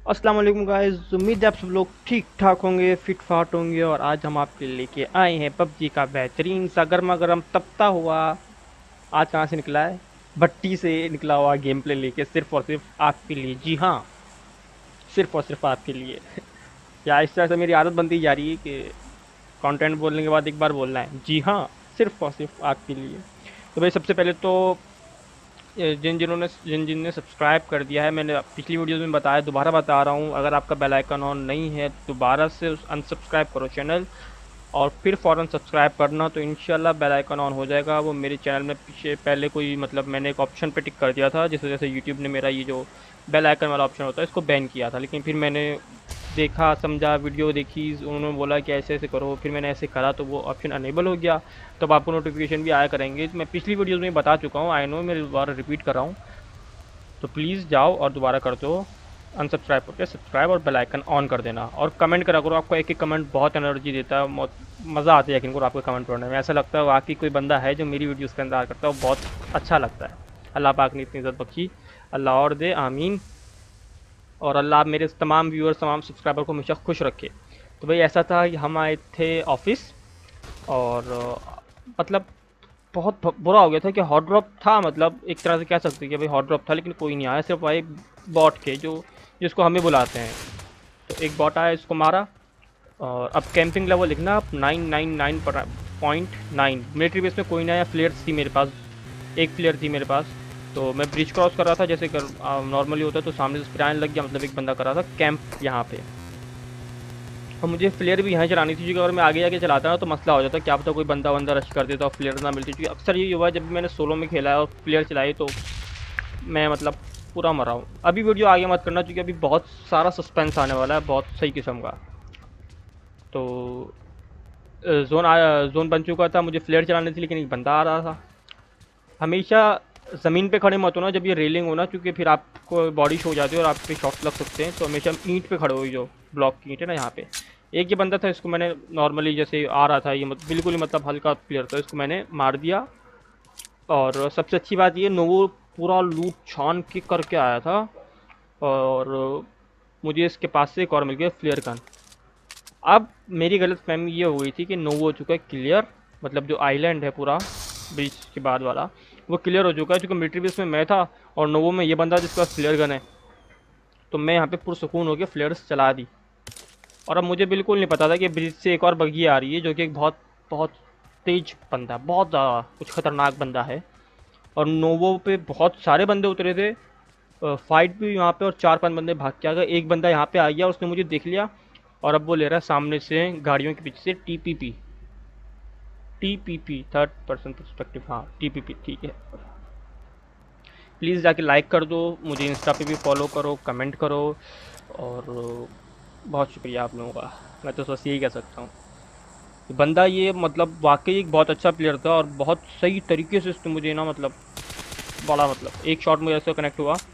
अस्सलाम वालेकुम गाइस, उम्मीद है आप सब लोग ठीक ठाक होंगे, फिट फाट होंगे। और आज हम आपके लिए लेके आए हैं पबजी का बेहतरीन सा गर्मा गर्म तपता हुआ। आज कहाँ से निकला है? भट्टी से निकला हुआ गेम प्ले लेके सिर्फ और सिर्फ आपके लिए। जी हाँ, सिर्फ और सिर्फ आपके लिए। या इस तरह से मेरी आदत बनती जा रही है कि कंटेंट बोलने के बाद एक बार बोलना है जी हाँ, सिर्फ और सिर्फ आपके लिए। तो भाई सबसे पहले तो जिन जिन ने सब्सक्राइब कर दिया है, मैंने पिछली वीडियोस में बताया, दोबारा बता रहा हूँ, अगर आपका बेल आइकन ऑन नहीं है दोबारा से अनसब्सक्राइब करो चैनल और फिर फ़ौरन सब्सक्राइब करना, तो इंशाल्लाह बेल आइकन ऑन हो जाएगा। वो मेरे चैनल में पीछे पहले कोई मतलब मैंने एक ऑप्शन पे टिक कर दिया था, जिस वजह से यूट्यूब ने मेरा ये जो बेल आइकन वाला ऑप्शन होता है इसको बैन किया था। लेकिन फिर मैंने देखा, समझा, वीडियो देखी, उन्होंने बोला कि ऐसे ऐसे करो, फिर मैंने ऐसे करा तो वो ऑप्शन अनेबल हो गया। तब आपको नोटिफिकेशन भी आया करेंगे। मैं पिछली वीडियोज़ में बता चुका हूँ, आई नो, मैं दोबारा रिपीट कर रहा हूँ। तो प्लीज़ जाओ और दोबारा कर दो अनसब्सक्राइब करके सब्सक्राइब और बेल आइकन ऑन कर देना। और कमेंट करा करो, आपको एक एक कमेंट बहुत एनर्जी देता है, बहुत मज़ा आता है यकीन करो आपको कमेंट पढ़ने में। ऐसा लगता है वाकई कोई बंदा है जो मेरी वीडियोस का इंतजार करता है, वो बहुत अच्छा लगता है। अल्लाह पाक ने इतनी इज़्ज़त बख्शी, अल्लाह और दे, आमीन। और अल्लाह आप मेरे तमाम व्यूअर्स, तमाम सब्सक्राइबर को हमेशा खुश रखे। तो भाई ऐसा था कि हम आए थे ऑफिस और मतलब बहुत बुरा हो गया था कि हॉट ड्रॉप था, मतलब एक तरह से कह सकते हैं कि भाई हॉट ड्रॉप था, लेकिन कोई नहीं आया, सिर्फ भाई बॉट के जो जिसको हमें बुलाते हैं। तो एक बॉट आया, इसको मारा। और अब कैंपिंग लेवल लिखना आप 999.9। मिलिट्री बेस में कोई नया फ्लेयर्स थी मेरे पास, एक फ्लेयर थी मेरे पास। तो मैं ब्रिज क्रॉस कर रहा था जैसे कर नॉर्मली होता है, तो सामने से स्प्रे आने लग गया, मतलब एक बंदा कर रहा था कैंप यहाँ पे। और मुझे फ्लेयर भी यहाँ चलानी थी, क्योंकि अगर मैं आगे आगे चलाता ना तो मसला हो जाता, क्या पता कोई बंदा बंदा रश कर देता और फ्लेयर ना मिलती। क्योंकि अक्सर ये हुआ जब भी मैंने सोलो में खेला है और फ्लेयर चलाई तो मैं मतलब पूरा मरा हूँ। अभी वीडियो आगे मत करना, क्योंकि अभी बहुत सारा सस्पेंस आने वाला है, बहुत सही किस्म का। तो जोन बन चुका था, मुझे फ्लेयर चलानी थी, लेकिन एक बंदा आ रहा था। हमेशा ज़मीन पे खड़े मत होना जब ये रेलिंग होना, क्योंकि फिर आपको बॉडी शो हो जाती है और आप पे शॉट लग सकते हैं। तो हमेशा ईंट पे खड़े हो, जो ब्लॉक की ईंट है ना यहाँ पे। एक ये बंदा था, इसको मैंने नॉर्मली जैसे आ रहा था, ये बिल्कुल ही मतलब हल्का प्लेयर था, इसको मैंने मार दिया। और सबसे अच्छी बात ये, नोवो पूरा लूट छान के करके आया था। और मुझे इसके पास से एक और मिल गया फ्लेयर गन। अब मेरी गलत फहमी ये हो गई थी कि नोवो हो चुका है क्लियर, मतलब जो आइलैंड है पूरा ब्रिज के बाद वाला वो क्लियर हो चुका है, क्योंकि मिलिट्री बेस में मैं था और नोवो में ये बंदा जिसके पास फ्लेयर गन है। तो मैं यहाँ पे पुरसुकून होकर फ्लेयर्स चला दी। और अब मुझे बिल्कुल नहीं पता था कि ब्रिज से एक और बग्गी आ रही है, जो कि एक बहुत बहुत तेज बंदा है, बहुत ज़्यादा कुछ खतरनाक बंदा है। और नोवो पे बहुत सारे बंदे उतरे थे, फाइट भी यहाँ पे, और 4-5 बंदे भाग के आ गए। एक बंदा यहाँ पे आ गया, उसने मुझे देख लिया और अब वो ले रहा है सामने से गाड़ियों के पीछे से TPP. TPP third person perspective, हाँ टीपीपी, ठीक है। प्लीज़ जाके लाइक कर दो, मुझे इंस्टा पे भी फॉलो करो, कमेंट करो। और बहुत शुक्रिया आप लोगों का, मैं तो बस यही कह सकता हूँ। बंदा ये मतलब वाकई एक बहुत अच्छा प्लेयर था और बहुत सही तरीके से उसने मुझे ना मतलब बड़ा मतलब एक शॉट मुझे ऐसे कनेक्ट हुआ।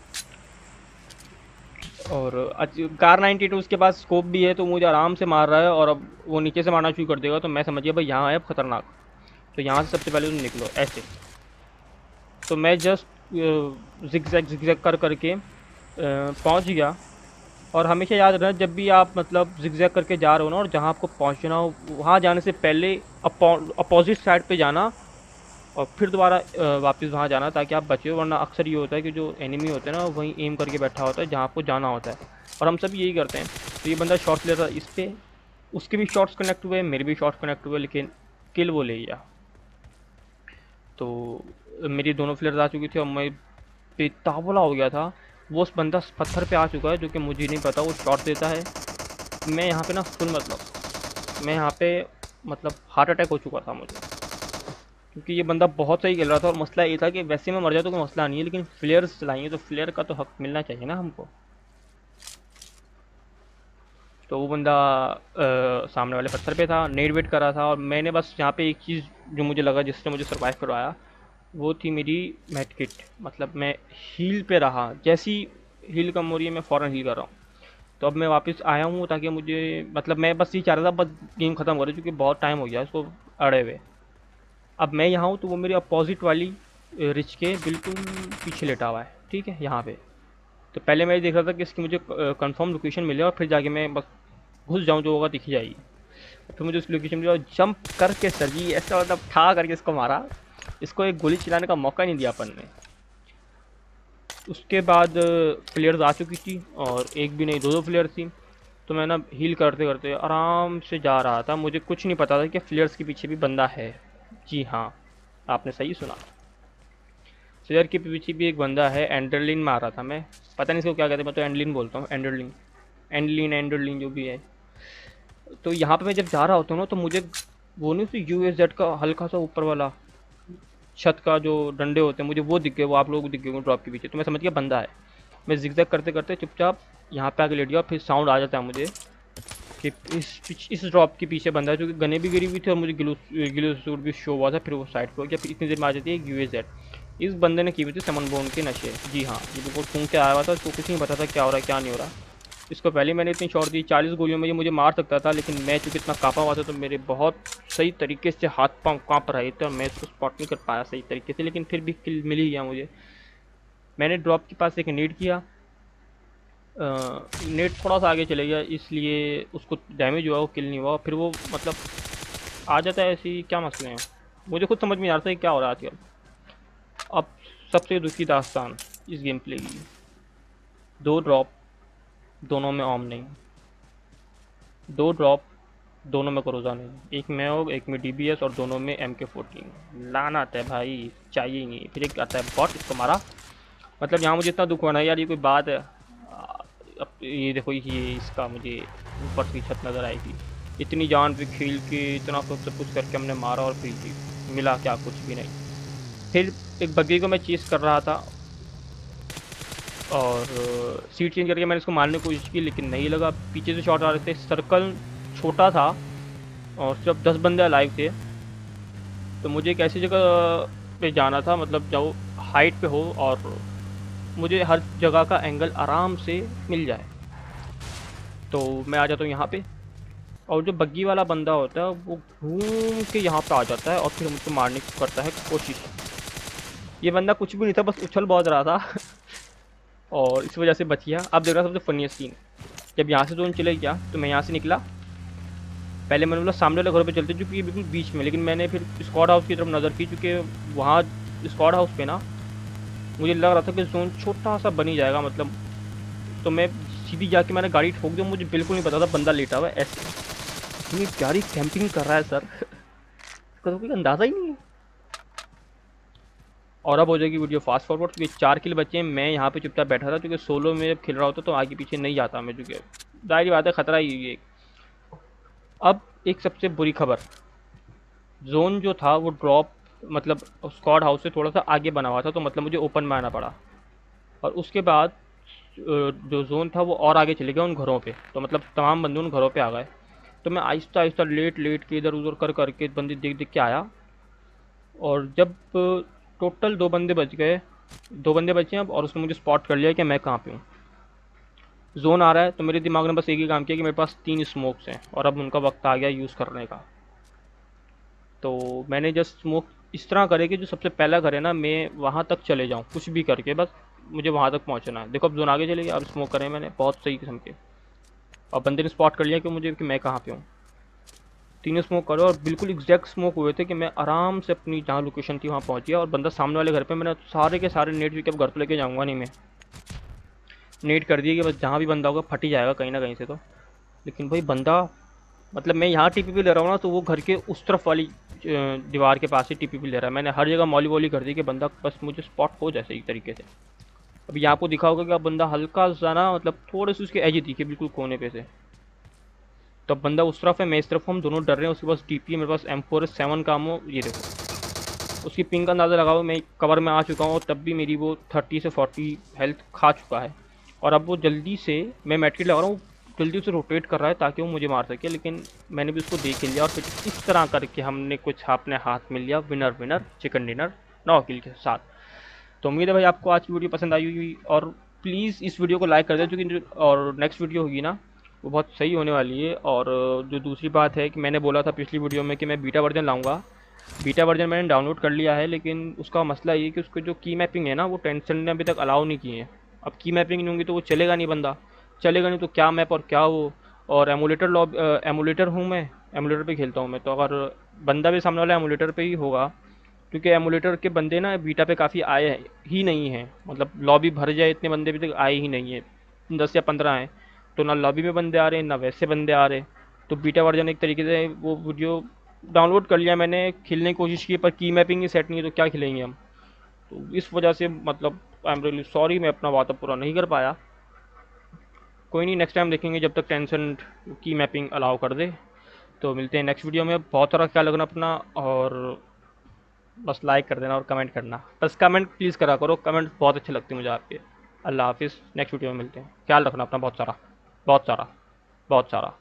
और कार 92 उसके पास स्कोप भी है, तो मुझे आराम से मार रहा है। और अब वो नीचे से मारना शुरू कर देगा, तो मैं समझ गया भाई यहाँ है खतरनाक। तो यहाँ से सबसे पहले तुम निकलो ऐसे। तो मैं जस्ट जिगजैग जिगजैग कर करके पहुँच गया। और हमेशा याद रखना, जब भी आप मतलब जिगजैग करके जा रहे हो ना, और जहाँ आपको पहुँचना हो वहाँ जाने से पहले अपोजिट साइड पे जाना और फिर दोबारा वापस वहाँ जाना, ताकि आप बचे हो। वरना अक्सर ये होता है कि जो एनिमी होता है ना, वहीं एम करके बैठा होता है जहाँ आपको जाना होता है, और हम सब यही करते हैं। तो ये बंदा शॉट ले रहा था इस पर, उसके भी शॉट्स कनेक्ट हुए, मेरे भी शॉट्स कनेक्ट हुए, लेकिन किल वो ले गया। तो मेरी दोनों फ्लेयर्स आ चुकी थी और मैं बेतावला हो गया था। वो उस बंदा पत्थर पे आ चुका है, जो कि मुझे नहीं पता, वो शॉट देता है। मैं यहाँ पे ना फुल मतलब मैं यहाँ पे मतलब हार्ट अटैक हो चुका था मुझे, क्योंकि ये बंदा बहुत सही खेल रहा था। और मसला ये था कि वैसे मैं मर जाता तो कोई मसला नहीं है, लेकिन फ्लेयर्स चलाएंगे तो फ्लेयर का तो हक मिलना चाहिए ना हमको। तो वो बंदा सामने वाले पत्थर पे था, नेट वेट कर रहा था, और मैंने बस यहाँ पे एक चीज़ जो मुझे लगा जिसने मुझे सर्वाइव करवाया, वो थी मेरी मेड किट। मतलब मैं हील पे रहा, जैसी हील कम हो रही है मैं फ़ौरन हील कर रहा हूँ। तो अब मैं वापस आया हूँ ताकि मुझे मतलब मैं बस ये चाह रहा था बस गेम ख़त्म हो रही है, क्योंकि बहुत टाइम हो गया इसको अड़े हुए। अब मैं यहाँ हूँ तो वो मेरी अपोजिट वाली रिच के बिल्कुल पीछे लेटा हुआ है, ठीक है यहाँ पे। तो पहले मैं ये देख रहा था कि इसकी मुझे कंफर्म लोकेशन मिले और फिर जाके मैं बस घुस जाऊँ, जो होगा दिख जाएगी। फिर मुझे उस लोकेशन मिली और जंप करके सर जी ऐसा मतलब ठा करके इसको मारा। इसको एक गोली चलाने का मौका नहीं दिया अपन ने। उसके बाद प्लेयर्स आ चुकी थी और एक भी नहीं, दो दो प्लेयर थी। तो मैं ना हील करते करते आराम से जा रहा था। मुझे कुछ नहीं पता था कि प्लेयर्स के पीछे भी बंदा है। जी हाँ, आपने सही सुना, प्लेयर के पीछे भी एक बंदा है। एंडरलिन में आ रहा था मैं, पता नहीं इसको क्या कहते हैं, मैं तो एंडलिन बोलता हूँ। एंडरलिन, एंडरलिन जो भी है। तो यहाँ पे मैं जब जा रहा होता हूँ ना, तो मुझे वो नहीं उसमें UAZ का हल्का सा ऊपर वाला छत का जो डंडे होते हैं, मुझे वो दिख गए, वो आप लोगों को दिख गए ड्रॉप के पीछे। तो मैं समझ गया बंदा है। मैं जिगजैग करते करते चुपचाप यहाँ पे आके लेट गया। फिर साउंड आ जाता है मुझे कि इस ड्रॉप के पीछे बंदा है, जो कि गने भी गिरी हुई थी और मुझे गिलो सूट भी शो हुआ था। फिर वो साइड पर हो गया। फिर इतनी देर में आ जाती है UAZ। इस बंदे ने की हुई थी समन बोन के नशे। जी हाँ, ये बिल्कुल सूंघ के आया हुआ था, उसको कुछ नहीं पता था क्या हो रहा है क्या नहीं हो रहा। इसको पहले मैंने इतनी शॉट दी, 40 गोलियों में ये मुझे मार सकता था, लेकिन मैं चूँकि इतना काँपा हुआ था तो मेरे बहुत सही तरीके से हाथ पाँव काँप रहे थे और मैं इसको स्पॉट नहीं कर पाया सही तरीके से। लेकिन फिर भी किल मिल ही गया मुझे। मैंने ड्रॉप के पास एक नेट किया। नेट थोड़ा सा आगे चले गया, इसलिए उसको डैमेज हुआ, वो किल नहीं हुआ। फिर वो मतलब आ जाता है ऐसी, क्या मसले हैं मुझे खुद समझ में नहीं आ रहा था कि क्या हो रहा है आजकल। अब सबसे दुखी दास्तान इस गेम प्ले की, 2 ड्रॉप, दोनों में ऑम नहीं। 2 ड्रॉप, दोनों में क्रोजा नहीं। एक में हो, एक में DBS और दोनों में MK14। लाना आता है भाई, चाहिए ही नहीं। फिर एक आता है बॉट, इसको मारा। मतलब यहाँ मुझे इतना दुख हुआ ना यार, ये कोई बात है। अब ये देखो, ये इसका मुझे ऊपर से छत नज़र आई थी। इतनी जान पे खेल के इतना सब कुछ करके हमने मारा और फिर मिला क्या, कुछ भी नहीं। फिर एक बग्गी को मैं चेस कर रहा था और सीट चेंज करके मैंने इसको मारने की कोशिश की, लेकिन नहीं लगा। पीछे से शॉट आ रहे थे, सर्कल छोटा था और सिर्फ 10 बंदे लाइव थे। तो मुझे एक ऐसी जगह पे जाना था, मतलब जो हाइट पे हो और मुझे हर जगह का एंगल आराम से मिल जाए। तो मैं आ जाता हूँ यहाँ पे, और जो बग्गी वाला बंदा होता है वो घूम के यहाँ पे आ जाता है और फिर मुझको मारने की करता है कोशिश। ये बंदा कुछ भी नहीं था, बस उछल बहुत रहा था और इस वजह से बच गया। अब देख रहा सबसे फनीस्ट सीन, जब यहाँ से जोन चले गया तो मैं यहाँ से निकला। पहले मैंने बोला सामने वाले घरों पे चलते, क्योंकि ये बिल्कुल बीच में। लेकिन मैंने फिर स्क्वाड हाउस की तरफ नज़र की, क्योंकि वहाँ स्क्वाड हाउस पे ना मुझे लग रहा था कि जोन छोटा सा बन ही जाएगा, मतलब। तो मैं सीधी जाके मैंने गाड़ी ठोक दी। मुझे बिल्कुल नहीं पता था बंदा लेटा हुआ है ऐसे, इतनी प्यारी कैंपिंग कर रहा है सर इसका तो कोई अंदाज़ा ही नहीं है। और अब हो जाएगी वीडियो फास्ट फॉरवर्ड, क्योंकि 4 किल बचे हैं। मैं यहाँ पे चुपचाप बैठा था, क्योंकि सोलो में जब खेल रहा होता तो आगे पीछे नहीं जाता मैं, चूँकि जाहिर बात है खतरा ही है। अब एक सबसे बुरी खबर, जोन जो था वो ड्रॉप, मतलब स्क्वाड हाउस से थोड़ा सा आगे बना हुआ था, तो मतलब मुझे ओपन में आना पड़ा। और उसके बाद जो जोन था वो और आगे चले गया उन घरों पे, तो मतलब तमाम बंदे उन घरों पे आ गए। तो मैं आहिस्ता आहिस्ता लेट लेट के इधर उधर कर करके बंदे देख देख के आया। और जब टोटल 2 बंदे बच गए, 2 बंदे बचे हैं अब, और उसने मुझे स्पॉट कर लिया कि मैं कहाँ पे हूँ। जोन आ रहा है तो मेरे दिमाग ने बस एक ही काम किया कि मेरे पास 3 स्मोक्स हैं और अब उनका वक्त आ गया यूज़ करने का। तो मैंने जस्ट स्मोक इस तरह करे कि जो सबसे पहला घर है ना, मैं वहाँ तक चले जाऊँ कुछ भी करके, बस मुझे वहाँ तक पहुँचना है। देखो अब जोन आगे चले गया, अब स्मोक करे मैंने बहुत सही किस्म के, और बंदे ने स्पॉट कर लिया कि मुझे कि मैं कहाँ पे हूँ। 3 स्मोक करो और बिल्कुल एग्जैक्ट स्मोक हुए थे कि मैं आराम से अपनी जहाँ लोकेशन थी वहाँ पहुँच गया। और बंदा सामने वाले घर पे, मैंने सारे के सारे नेट भी, अब घर तो लेके जाऊँगा नहीं मैं, नेट कर दिए कि बस जहाँ भी बंदा होगा फट ही जाएगा कहीं ना कहीं से। तो लेकिन भाई बंदा, मतलब मैं यहाँ TPP ले रहा हूँ ना, तो वो घर के उस तरफ वाली दीवार के पास ही TPP ले रहा है। मैंने हर जगह मॉली वॉली कर दी कि बंदा बस मुझे स्पॉट हो जाए सही तरीके से। अभी आपको दिखा होगा कि अब बंदा हल्का सा ना, मतलब थोड़े से उसके एज दिखे बिल्कुल कोने पे से। तो अब बंदा उस तरफ है, मैं इस तरफ, हम दोनों डर रहे हैं। उसके पास DP है, मेरे पास M4 7 का आमो। ये देखो उसकी पिंग का अंदाज़ा लगाओ, मैं कवर में आ चुका हूँ और तब भी मेरी वो 30 से 40 हेल्थ खा चुका है। और अब वो जल्दी से, मैं मेडकिट लगा रहा हूँ, जल्दी उसे रोटेट कर रहा है ताकि वो मुझे मार सके। लेकिन मैंने भी उसको देख लिया और फिर इस तरह करके हमने कुछ अपने हाथ में लिया, winner winner chicken dinner 9 kill के साथ। तो उम्मीद है भाई आपको आज की वीडियो पसंद आई हुई, और प्लीज़ इस वीडियो को लाइक कर दें, क्योंकि और नेक्स्ट वीडियो होगी ना वो बहुत सही होने वाली है। और जो दूसरी बात है कि मैंने बोला था पिछली वीडियो में कि मैं बीटा वर्जन लाऊंगा। बीटा वर्जन मैंने डाउनलोड कर लिया है, लेकिन उसका मसला ये है कि उसको जो की मैपिंग है ना, वो टेंशन ने अभी तक अलाउ नहीं की है। अब की मैपिंग नहीं होंगी तो वो चलेगा नहीं, बंदा चलेगा नहीं तो क्या मैप और क्या वो। और एमुलेटर हूँ मैं, एमुलेटर पे खेलता हूँ मैं, तो अगर बंदा भी सामने वाला एमुलेटर पे ही होगा, क्योंकि एमुलेटर के बंदे ना बीटा पे काफ़ी आए ही नहीं हैं, मतलब लॉबी भर जाए इतने बंदे भी तक आए ही नहीं है, 10 या 15 हैं। तो ना लॉबी में बंदे आ रहे हैं ना वैसे बंदे आ रहे। तो बीटा वर्जन एक तरीके से वो वीडियो डाउनलोड कर लिया मैंने, खेलने की कोशिश की, पर की मैपिंग ही सेट नहीं है तो क्या खेलेंगे हम। तो इस वजह से मतलब आई एम रियली सॉरी, मैं अपना वादा पूरा नहीं कर पाया। कोई नहीं, नेक्स्ट टाइम देखेंगे जब तक टेंशन की मैपिंग अलाउ कर दे। तो मिलते हैं नेक्स्ट वीडियो में। बहुत सारा ख्याल रखना अपना, और बस लाइक कर देना और कमेंट करना, बस कमेंट प्लीज़ करा करो, कमेंट बहुत अच्छे लगते हैं मुझे आपके। अल्लाह हाफिज़, नेक्स्ट वीडियो में मिलते हैं, ख्याल रखना अपना बहुत सारा, बहुत सारा, बहुत सारा।